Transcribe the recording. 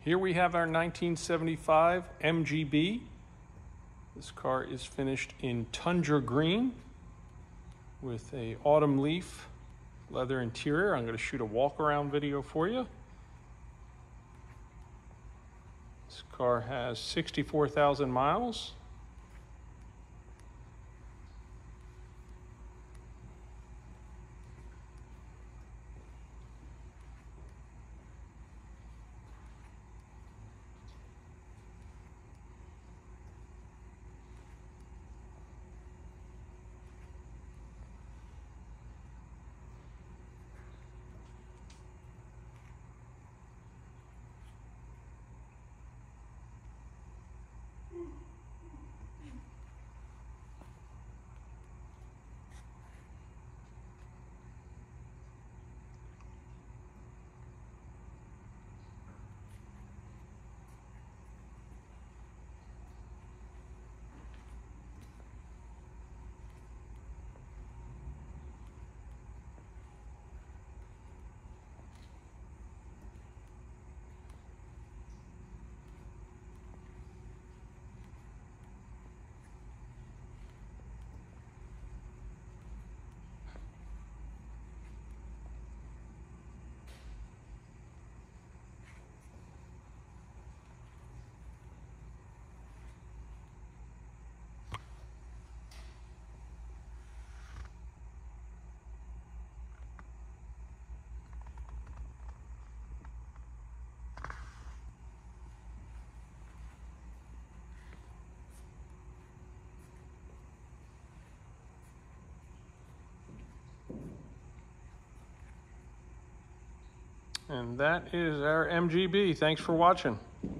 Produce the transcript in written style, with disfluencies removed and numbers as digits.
Here we have our 1975 MGB. This car is finished in tundra green with a autumn leaf leather interior. I'm going to shoot a walk around video for you. This car has 64,000 miles. And that is our MGB. Thanks for watching.